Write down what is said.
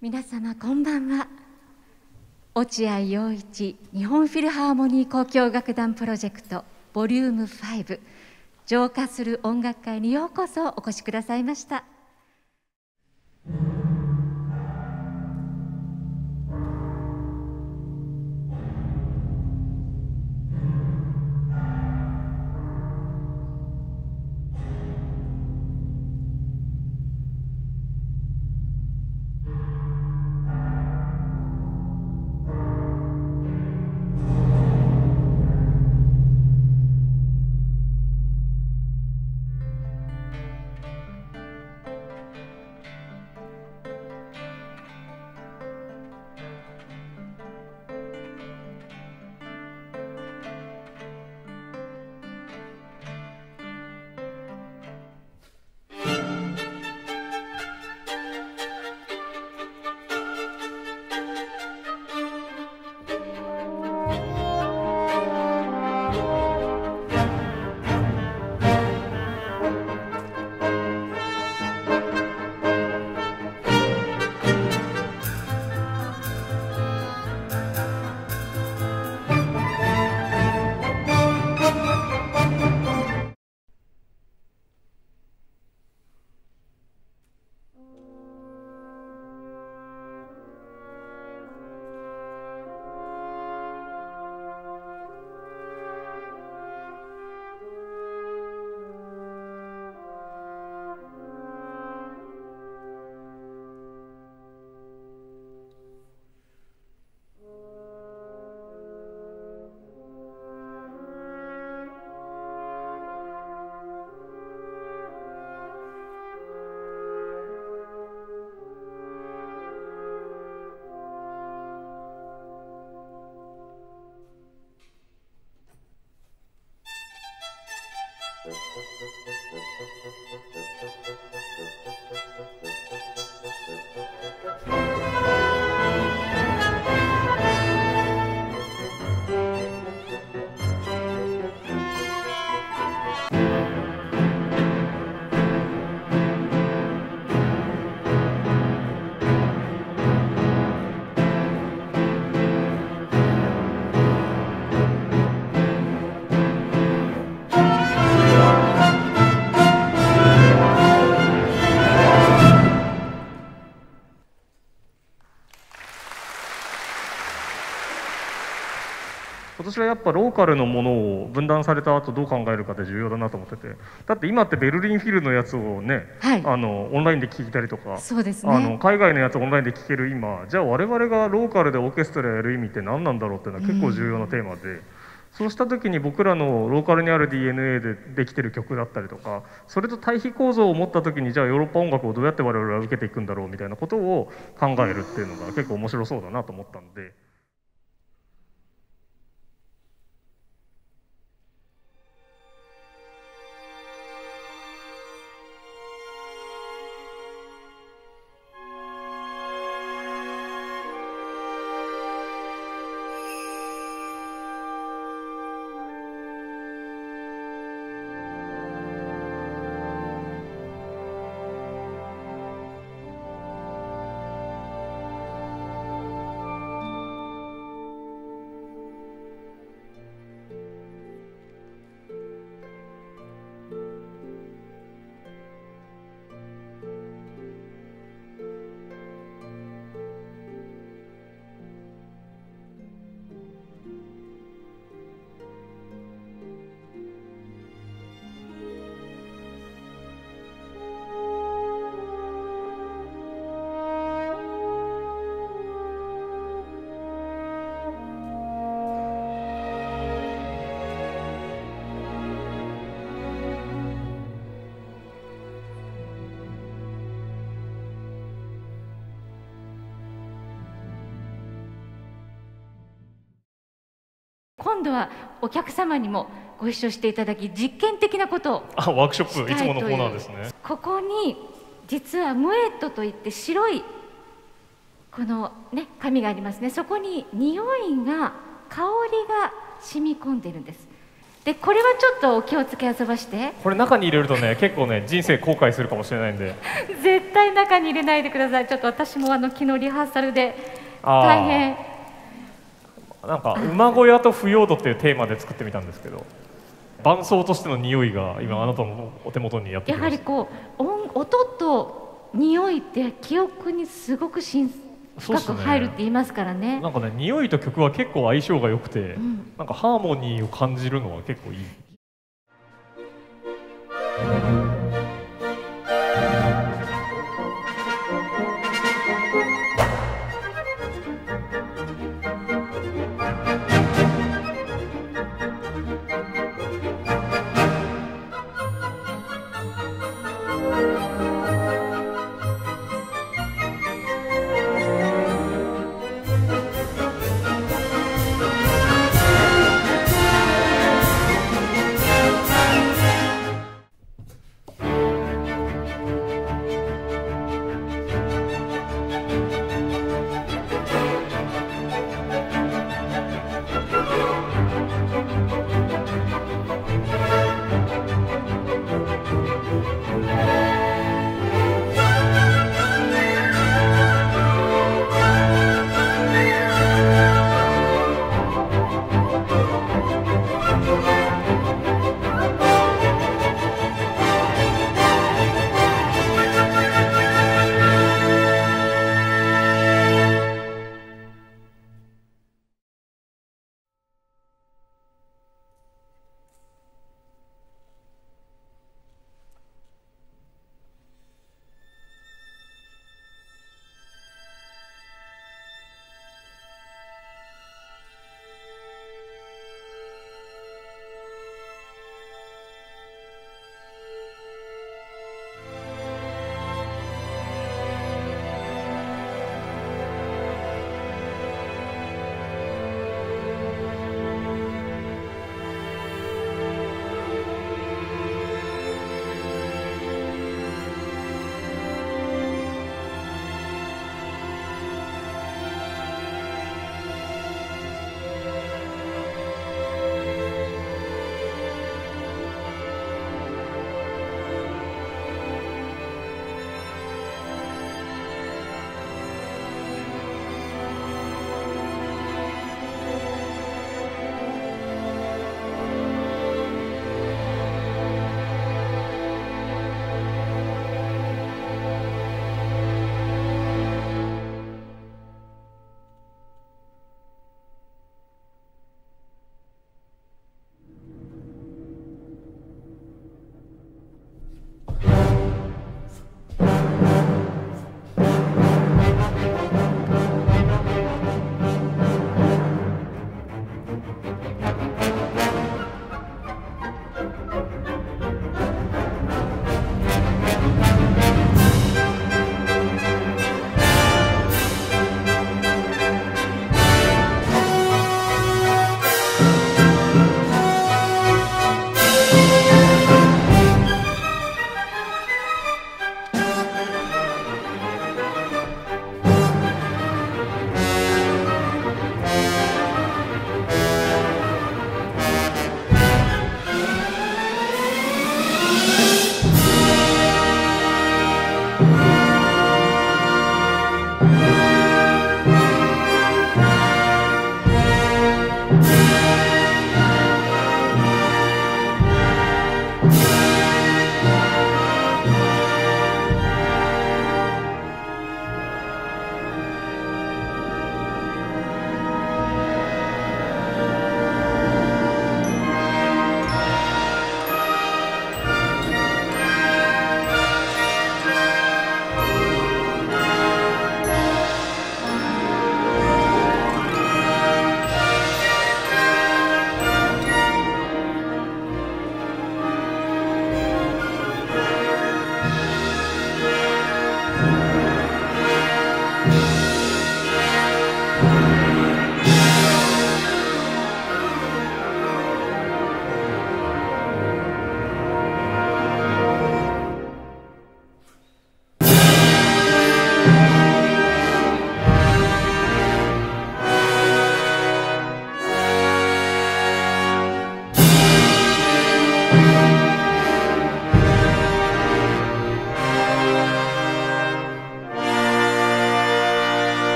皆様こんばんは。落合陽一日本フィルハーモニー交響楽団プロジェクトボリューム5浄化する音楽会にようこそお越しくださいました。 今年はやっぱローカルのものを分断された後どう考えるかって重要だなと思ってて、だって今ってベルリンフィルのやつをね、 はい、 オンラインで聴いたりとか、 そうですね、 海外のやつをオンラインで聴ける今、じゃあ我々がローカルでオーケストラやる意味って何なんだろうっていうのは結構重要なテーマで、そうした時に僕らのローカルにある DNA でできてる曲だったりとか、それと対比構造を持った時にじゃあヨーロッパ音楽をどうやって我々は受けていくんだろうみたいなことを考えるっていうのが結構面白そうだなと思ったんで。 今度はお客様にもご一緒していただき、実験的なことをワークショップいつものコーナーですね。 ここに実はムエットといって白いこのね紙がありますね。そこに匂いが香りが染み込んでいるんです。 でこれはちょっとお気をつけ遊ばして。 これ中に入れるとね結構ね人生後悔するかもしれないんで絶対中に入れないでください。ちょっと私も昨日リハーサルで大変。 なんか馬小屋と腐葉土っていうテーマで作ってみたんですけど、伴奏としての匂いが今あなたのお手元にやってきました。 やはりこう音と匂いって記憶にすごく深く入るって言いますからね。 なんかね匂いと曲は結構相性が良くて、なんかハーモニーを感じるのは結構いい。